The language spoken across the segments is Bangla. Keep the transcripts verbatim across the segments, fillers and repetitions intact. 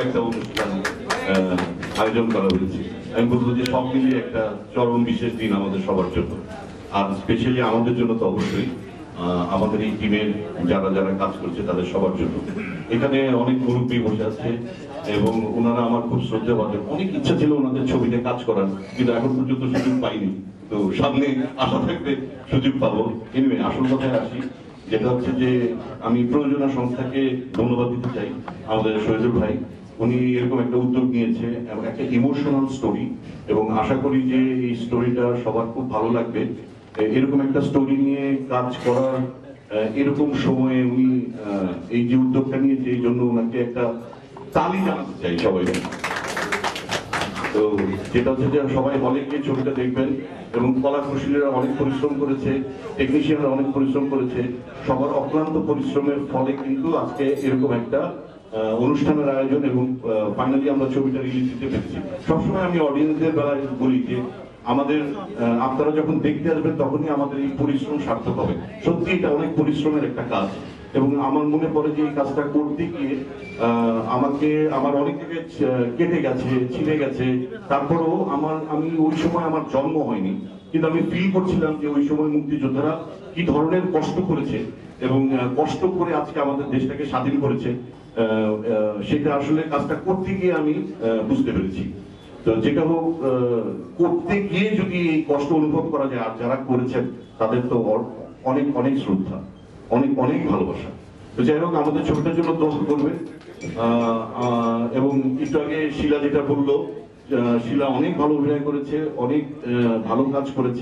একটা অনুষ্ঠান আয়োজন করা হয়েছে। আমি বলবো যে সব মিলিয়ে একটা চরম বিশেষ দিন আমাদের সবার জন্য, আর স্পেশালি আমাদের জন্য তো অবশ্যই, আমাদের এই টিমের যারা যারা কাজ করছে তাদের সবার জন্য। এখানে অনেক মুরব্বী বসে আছে এবং ওনারা আমার খুব শ্রদ্ধেয়। অনেক ইচ্ছা ছিল ওনাদের ছবিতে কাজ করার, কিন্তু এখন পর্যন্ত সুযোগ পাইনি। তো সামনে আশা থাকবে সুযোগ পাবো। এনিওয়ে, আসল কথায় আসি, যেটা হচ্ছে যে আমি প্রযোজনা সংস্থাকে ধন্যবাদ দিতে চাই। আমাদের শহীদুল ভাই, উনি এরকম একটা উদ্যোগ নিয়েছে এবং একটা ইমোশনাল স্টোরি, এবং আশা করি যে এই স্টোরিটা সবার খুব ভালো লাগবে। এরকম একটা স্টোরি নিয়ে কাজ করার এরকম সময়ে উনি এই যে উদ্যোগটা নিয়েছে, এই জন্য ওনাকে একটা তালি জানাতে চাই সবাই। তো যেটা হচ্ছে যে সবাই হলে গিয়ে ছবিটা দেখবেন, এবং কলা কুশলীরা অনেক পরিশ্রম করেছে, টেকনিশিয়ানরা অনেক পরিশ্রম করেছে। সবার অক্লান্ত পরিশ্রমের ফলে কিন্তু আজকে এরকম একটা অনুষ্ঠানের আয়োজন, এবং ফাইনালি আমরা ছবিটা রিলিজ দিতে পেরেছি। সবসময় আমি অডিয়েন্সদের বেলায় বলি যে আমাদের আপনারা যখন দেখতে আসবেন তখনই আমাদের এই পরিশ্রম সার্থক হবে। সত্যি এটা অনেক পরিশ্রমের একটা কাজ, এবং আমার মনে পড়ে যে এই কাজটা করতে গিয়ে আমাকে আমার অনেক জায়গায় কেটে গেছে, ছিঁড়ে গেছে। তারপরেও আমার আমি ওই সময় আমার জন্ম হয়নি, কিন্তু আমি ফিল করছিলাম যে ওই সময় মুক্তিযোদ্ধারা কি ধরনের কষ্ট করেছে, এবং কষ্ট করে আজকে আমাদের দেশটাকে স্বাধীন করেছে। সেটা আসলে কাজটা করতে গিয়ে আমি বুঝতে পেরেছি। তো যেটা হোক, করতে গিয়ে যদি এই কষ্ট অনুভব করা যায়, আর যারা করেছেন তাদের তো অনেক অনেক শ্রদ্ধা, অনেক অনেক ভালোবাসা। তো যাই হোক, আমাদের ছবিটার জন্য দোয়া করবে। এবং একটু আগে শিলা যেটা বললো, শিলা অনেক ভালো অভিনয় করেছে, অনেক ভালো কাজ করেছে।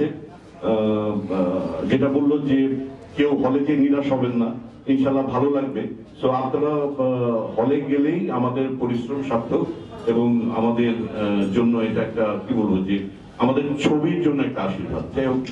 যেটা বললো যে কেউ হলে গিয়ে নিরাশ হবেন না, ইনশাল্লাহ ভালো লাগবে। সো আপনারা হলে গেলেই আমাদের পরিশ্রম সার্থক, এবং আমাদের জন্য এটা একটা কি বলবো যে আমাদের ছবির জন্য একটা আশীর্বাদ। যাই হোক,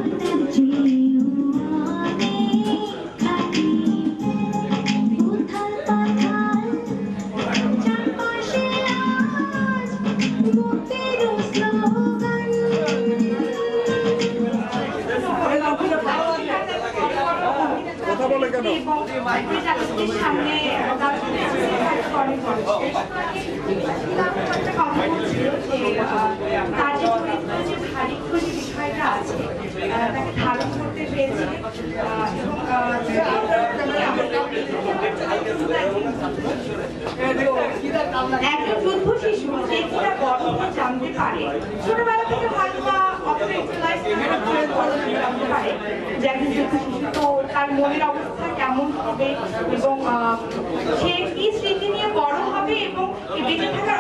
একজন যুদ্ধ শিশু যে কিনা বড় জানতে পারে, ছোটবেলা থেকে হয়তো বা জানতে পারে যে একজন যুদ্ধ শিশু, তো তার মনের অবস্থা কেমন হবে এবং সে কি স্মৃতি নিয়ে বড় হবে, এবং বেঁচে থাকা